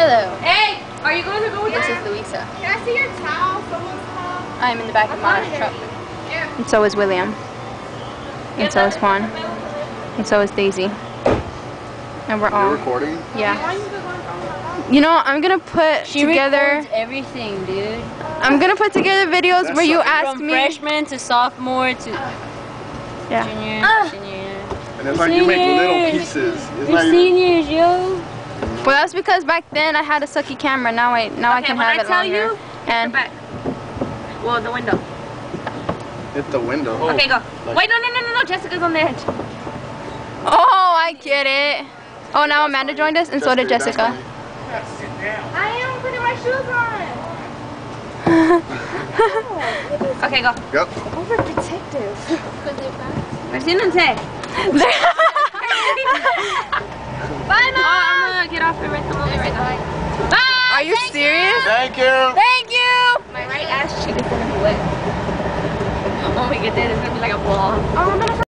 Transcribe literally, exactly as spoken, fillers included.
Hello. Hey, are you going to go with This us? is Louisa. Can I see your towel? Someone's towel? I'm in the back of Mama's truck. Yeah. And so is William. And so is Juan. And so is Daisy. And we're all. You're recording? Yeah. You know, I'm gonna put She together. records everything, dude. I'm gonna put together videos That's where you something. ask From me. freshman to sophomore to Yeah. junior, Ah. senior. And it's like you make little Seniors. pieces. It's We're not even, seniors, yo. Well, that's because back then I had a sucky camera. Now I now I Okay, can when have I it tell longer. you, and go back. Well, the window. hit the window. Okay, go. Wait, no, no, no, no, no. Jessica's on the edge. oh, I get it. Oh, now Amanda joined us, and so did That's Jessica. funny. I am putting my shoes on. Okay, go. Yep. Overprotective. Imagínense. Bye, Mom. Oh, I'm gonna get off and right right now. Bye. Are you serious? Thank you. Thank you. My right ass cheek is gonna be wet. When we get there, it's gonna be like a ball. Oh, I'm gonna